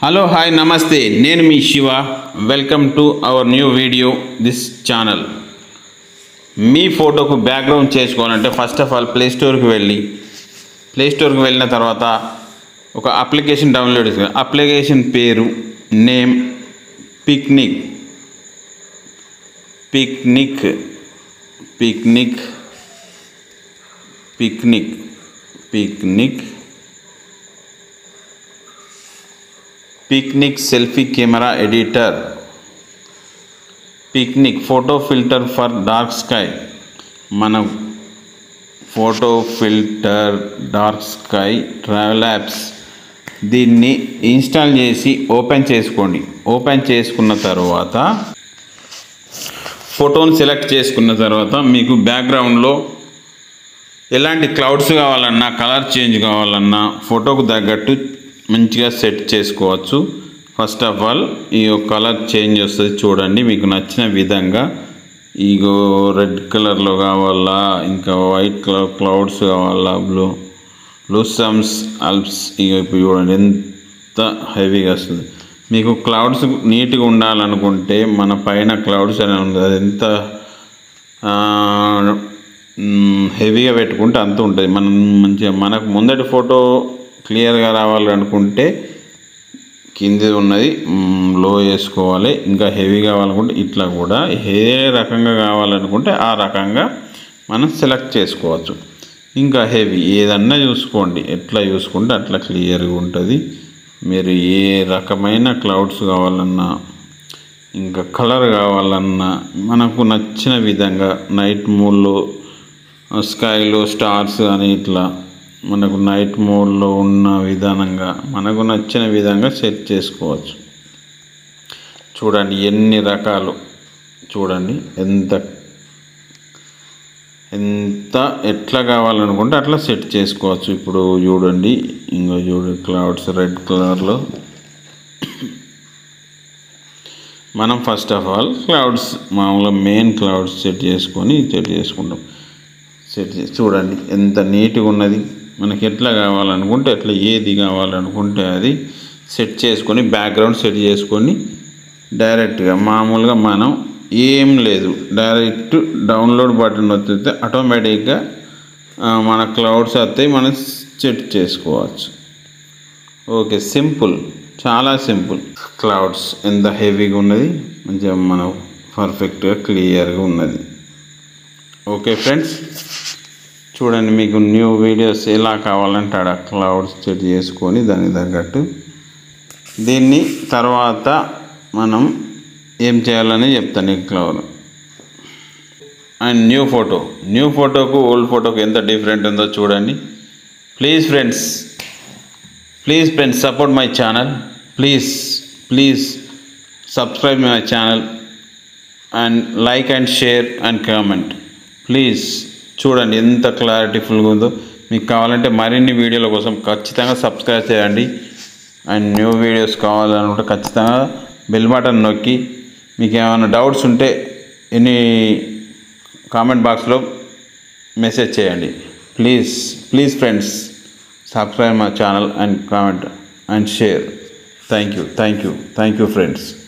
Hello, hi, namaste. Nenu mi Shiva. Welcome to our new video. This channel. మీ ఫోటోకు background చేసుకోవాలంటే first of all play స్టోర్కి వెళ్ళిన తర్వాత ఒక అప్లికేషన్ డౌన్లోడ్ చేసుకోవాలి. అప్లికేషన్ పేరు name picnic picnic picnic picnic picnic picnic selfie camera editor picnic photo filter for dark sky మన photo filter dark sky travel apps దీన్ని ఇన్స్టాల్ చేసి ఓపెన్ చేసుకోండి. ఓపెన్ చేసుకున్న తర్వాత ఫోటోని సెలెక్ట్ చేసుకున్న తర్వాత మీకు బ్యాక్గ్రౌండ్లో ఎలాంటి క్లౌడ్స్ కావాలన్నా కలర్ చేంజ్ కావాలన్నా ఫోటోకు తగ్గట్టు మంచిగా సెట్ చేసుకోవచ్చు. ఫస్ట్ ఆఫ్ ఆల్ ఈ కలర్ చేంజ్ వస్తుంది చూడండి, మీకు నచ్చిన విధంగా. ఇగో రెడ్ కలర్లో కావాలా, ఇంకా వైట్ కలర్ క్లౌడ్స్ కావాలా, బ్లూ సమ్స్ అల్ప్స్. ఇక ఇప్పుడు చూడండి ఎంత హెవీగా వస్తుంది. మీకు క్లౌడ్స్ నీట్గా ఉండాలనుకుంటే మన పైన క్లౌడ్స్ అని ఉంది, అది ఎంత హెవీగా పెట్టుకుంటే అంత ఉంటుంది. మనం మంచిగా మనకు ముందటి ఫోటో క్లియర్గా రావాలనుకుంటే కింది ఉన్నది లో చేసుకోవాలి. ఇంకా హెవీ కావాలనుకుంటే ఇట్లా కూడా ఏ రకంగా కావాలనుకుంటే ఆ రకంగా మనం సెలెక్ట్ చేసుకోవచ్చు. ఇంకా హెవీ ఏదన్నా చూసుకోండి, ఎట్లా చూసుకుంటే అట్లా క్లియర్గా ఉంటుంది. మీరు ఏ రకమైన క్లౌడ్స్ కావాలన్నా ఇంకా కలర్ కావాలన్నా మనకు నచ్చిన విధంగా నైట్ మోడ్లో స్కైలో స్టార్స్ అని ఇట్లా మనకు నైట్ మోడ్లో ఉన్న విధానంగా మనకు నచ్చిన విధంగా సెట్ చేసుకోవచ్చు. చూడండి ఎన్ని రకాలు, చూడండి ఎంత ఎట్లా కావాలనుకుంటే అట్లా సెట్ చేసుకోవచ్చు. ఇప్పుడు చూడండి క్లౌడ్స్ రెడ్ కలర్లో మనం ఫస్ట్ ఆఫ్ ఆల్ క్లౌడ్స్ మామూలుగా మెయిన్ క్లౌడ్స్ సెట్ చేసుకుంటాం. చూడండి ఎంత నీట్గా ఉన్నది. మనకి ఎట్లా కావాలనుకుంటే ఎట్లా ఏది కావాలనుకుంటే అది సెట్ చేసుకొని బ్యాక్గ్రౌండ్ సెట్ చేసుకొని డైరెక్ట్గా మామూలుగా మనం ఏం లేదు, డైరెక్ట్ డౌన్లోడ్ బటన్ వస్తే ఆటోమేటిక్గా మన క్లౌడ్స్ వస్తాయి, మనం సెట్ చేసుకోవచ్చు. ఓకే, సింపుల్, చాలా సింపుల్. క్లౌడ్స్ ఎంత హెవీగా ఉన్నది, మంచిగా మనం పర్ఫెక్ట్గా క్లియర్గా ఉన్నది. ఓకే ఫ్రెండ్స్, చూడండి మీకు న్యూ వీడియోస్ ఎలా కావాలంటే ఆడ క్లౌడ్స్ సెట్ చేసుకొని దానికి తగ్గట్టు దీన్ని తర్వాత మనం ఏం చేయాలని చెప్తాను. ఈ క్లౌడ్ అండ్ న్యూ ఫోటోకు ఓల్డ్ ఫోటోకు ఎంత డిఫరెంట్ ఉందో చూడండి. Please friends support my channel. Please subscribe my channel and like and share and comment please. చూడండి ఎంత క్లారిటీఫుల్గా ఉందో. మీకు కావాలంటే మరిన్ని వీడియోల కోసం ఖచ్చితంగా సబ్స్క్రైబ్ చేయండి. అండ్ న్యూ వీడియోస్ కావాలనుకుంటే ఖచ్చితంగా బెల్ బటన్ నొక్కి మీకు ఏమైనా డౌట్స్ ఉంటే కామెంట్ బాక్స్లో మెసేజ్ చేయండి. Please friends subscribe my channel and comment and share. Thank you friends.